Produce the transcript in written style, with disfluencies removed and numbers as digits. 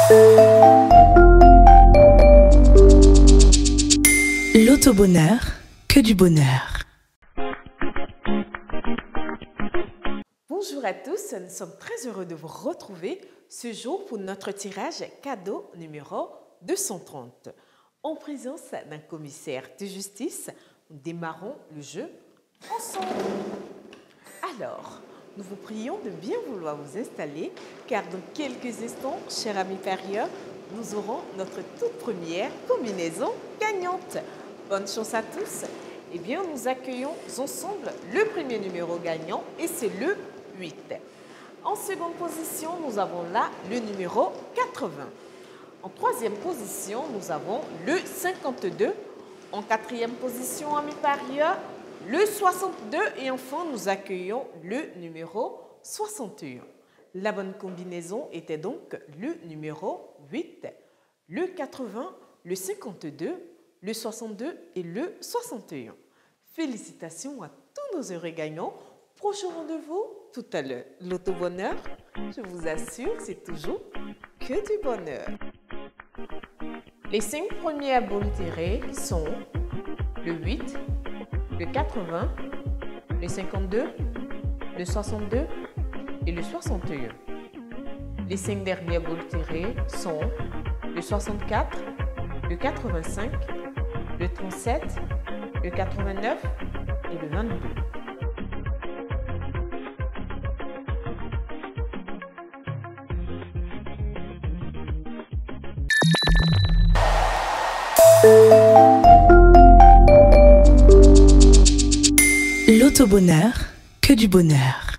L'auto-bonheur, que du bonheur. Bonjour à tous, nous sommes très heureux de vous retrouver ce jour pour notre tirage cadeau numéro 230. En présence d'un commissaire de justice, nous démarrons le jeu ensemble. Alors, nous vous prions de bien vouloir vous installer car dans quelques instants, cher ami parieur, nous aurons notre toute première combinaison gagnante. Bonne chance à tous. Eh bien, nous accueillons ensemble le premier numéro gagnant et c'est le 8. En seconde position, nous avons là le numéro 80. En troisième position, nous avons le 52. En quatrième position, amis parieurs, le 62. Et enfin, nous accueillons le numéro 61. La bonne combinaison était donc le numéro 8, le 80, le 52, le 62 et le 61. Félicitations à tous nos heureux gagnants. Prochain rendez-vous tout à l'heure. L'auto-bonheur, je vous assure, c'est toujours que du bonheur. Les 5 premières boules tirées sont le 8, le 80, le 52, le 62 et le 61. Les 5 dernières boules tirées sont le 64, le 85, le 37, le 89 et le 22. L'auto-bonheur, que du bonheur.